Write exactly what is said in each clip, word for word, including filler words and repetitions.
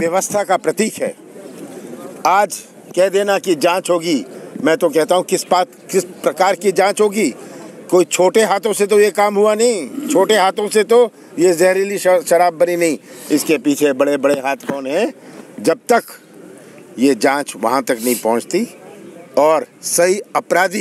व्यवस्था का प्रतीक है। आज कह देना कि जांच होगी, मैं तो कहता हूं किस बात किस प्रकार की जांच होगी। कोई छोटे हाथों से तो ये काम हुआ नहीं, छोटे हाथों से तो ये जहरीली शराब बनी नहीं। इसके पीछे बड़े बड़े हाथ कौन है? जब तक ये जांच वहां तक नहीं पहुंचती और सही अपराधी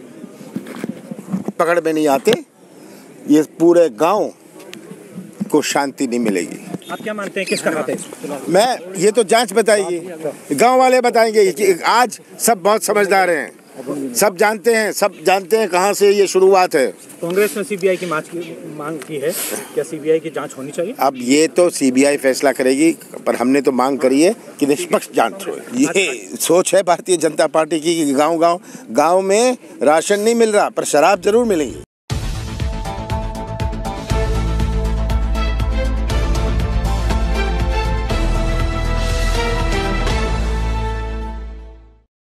पकड़ में नहीं आते, ये पूरे गांव को शांति नहीं मिलेगी। आप क्या मानते हैं किसका हाथ है? मैं ये तो जांच बताएगी, गांव वाले बताएंगे कि आज सब बहुत समझदार हैं, सब जानते हैं, सब जानते हैं कहां से ये शुरुआत है। कांग्रेस ने सीबीआई की मांग की है, क्या सीबीआई की जांच होनी चाहिए? अब ये तो सीबीआई फैसला करेगी, पर हमने तो मांग करी है कि निष्पक्ष जांच हो। ये सोच है भारतीय जनता पार्टी की कि गांव गांव गांव में राशन नहीं मिल रहा पर शराब जरूर मिलेगी।